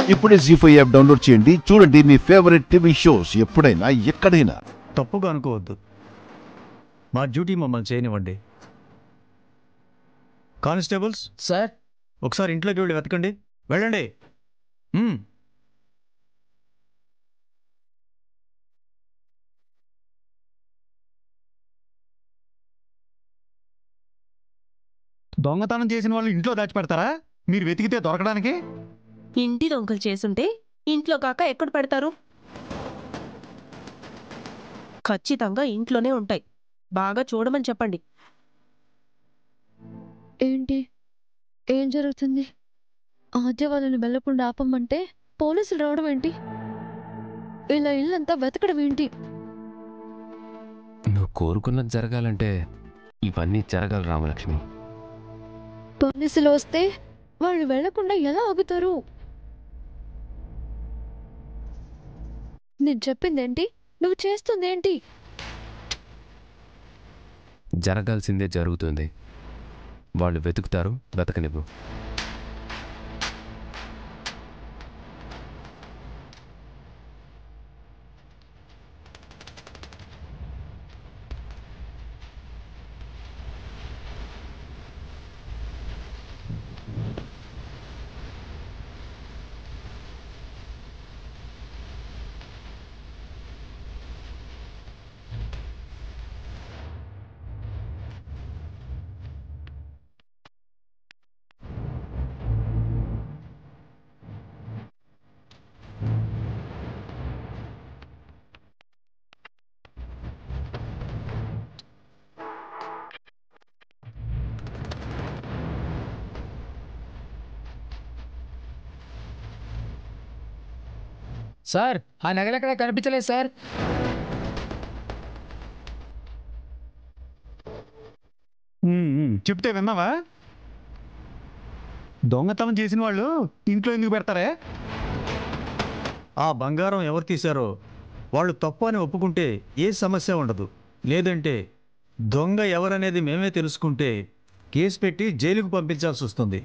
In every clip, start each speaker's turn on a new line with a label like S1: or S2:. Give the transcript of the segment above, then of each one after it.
S1: ఇప్పుడే జీ5 app download చేయండి. చూడండి మీ ఫేవరెట్ టీవీ షోస్ ఎప్పుడైనా ఎక్కడైనా.
S2: తప్పుగా అనుకోవద్దు, మా డ్యూటీ మమ్మల్ని చేయనివ్వండి. కానిస్టేబుల్స్
S3: సార్,
S2: ఒకసారి ఇంట్లోకి వెళ్ళి వెతకండి. వెళ్ళండి. దొంగతనం చేసిన వాళ్ళు ఇంట్లో దాచిపెడతారా మీరు వెతికితే దొరకడానికి?
S4: ఇంటి దొంగలు చేసుంటే ఇంట్లో కాక ఎక్కడ పెడతారు? ఖచ్చితంగా ఇంట్లోనే ఉంటాయి. బాగా చూడమని చెప్పండి.
S5: ఏంటి? ఏం జరుగుతుంది? ఆద్య వాళ్ళని వెళ్ళకుండా ఆపమంటే పోలీసులు రావడం ఏంటి? ఇలా ఇల్లంతా వెతకడం ఏంటి?
S6: నువ్వు కోరుకున్నది జరగాలంటే ఇవన్నీ జరగాలి రామలక్ష్మి.
S5: పోలీసులు వస్తే వాళ్ళు వెళ్లకుండా ఎలా ఆగుతారు? నేను చెప్పిందేంటి? నువ్వు చేస్తుందేంటి?
S6: జరగాల్సిందే జరుగుతుంది. వాళ్ళు వెతుకుతారు, వెతకనివ్వు.
S3: సార్, ఆ నగలు ఎక్కడ కనిపించలేదు సార్.
S2: చెప్తే విన్నావా? దొంగతనం చేసిన వాళ్ళు ఇంట్లో ఎందుకు పెడతారే? ఆ బంగారం ఎవరు తీశారో వాళ్ళు తప్పు అని ఒప్పుకుంటే ఏ సమస్య ఉండదు. లేదంటే దొంగ ఎవరనేది మేమే తెలుసుకుంటే కేసు పెట్టి జైలుకు పంపించాల్సి వస్తుంది.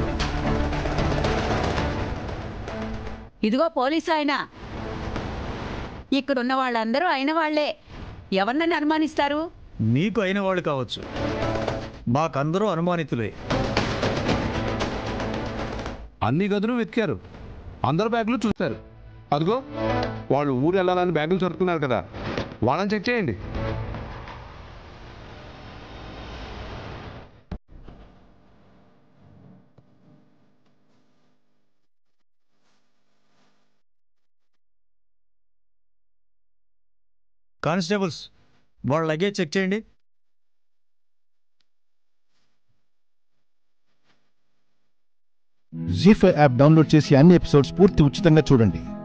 S7: ఇదిగో పోలీసు ఆయన, ఇక్కడున్న వాళ్ళందరూ అయిన వాళ్లే. ఎవరినని అనుమానిస్తారు?
S2: నీకు అయిన వాళ్ళు కావచ్చు, మాకందరూ అనుమానితులే.
S8: అన్ని గదులు వెతికారు, అందరు బ్యాగులు చూశారు. అదిగో వాళ్ళు ఊరు వెళ్ళాలని బ్యాగులు చదువుతున్నారు కదా, వాళ్ళని చెక్ చేయండి.
S2: కానిస్టేబుల్స్, వాళ్ళ లగేజ్ చెక్ చేయండి.
S1: జీ5 యాప్ డౌన్లోడ్ చేసి అన్ని ఎపిసోడ్స్ పూర్తి ఉచితంగా చూడండి.